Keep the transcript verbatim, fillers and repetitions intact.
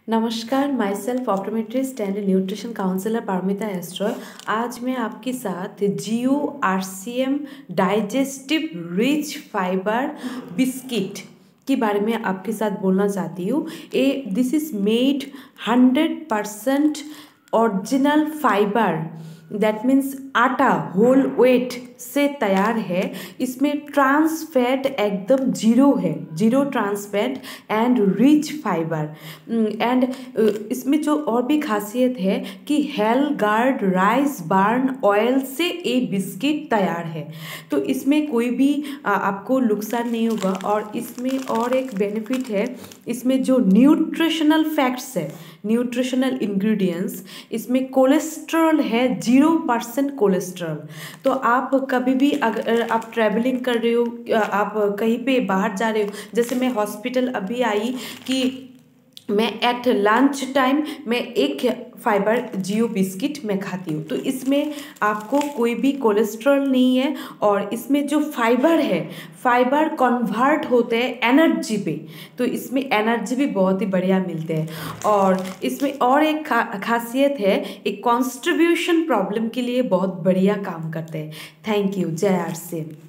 नमस्कार, my self optometrist and nutrition counsellor Paramita एस्ट्रॉय। आज मैं आपके साथ जियो R C M digestive rich fibre biscuit के बारे में आपके साथ बोलना चाहती हूँ। Uh this is made hundred percent original fibre, that means आटा होल वेट से तैयार है। इसमें ट्रांस फैट एकदम जीरो है, zero trans fat and rich fibre. And इसमें जो और भी खासियत है कि हेल गार्ड राइस बर्न ऑयल से ये बिस्किट तैयार है, तो इसमें कोई भी आ, आपको नुकसान नहीं होगा। और इसमें और एक बेनिफिट है, इसमें जो न्यूट्रिशनल फैक्ट्स है, न्यूट्रिशनल इंग्रेडिएंट्स, इसमें कोलेस्ट्रॉल है जीरो परसेंट कोलेस्ट्रॉल। तो आप कभी भी अगर आप ट्रैवलिंग कर रहे हो, आप कहीं पे बाहर जा रहे हो, जैसे मैं हॉस्पिटल अभी आई कि मैं एट लंच टाइम मैं एक फाइबर जियो बिस्किट मैं खाती हूँ, तो इसमें आपको कोई भी कोलेस्ट्रॉल नहीं है। और इसमें जो फाइबर है, फाइबर कन्वर्ट होते हैं एनर्जी पे, तो इसमें एनर्जी भी बहुत ही बढ़िया मिलते हैं। और इसमें और एक खा, खासियत है, एक कॉन्स्टिट्यूशन प्रॉब्लम के लिए बहुत बढ़िया काम करते हैं। Thank you. जय आर सी एम।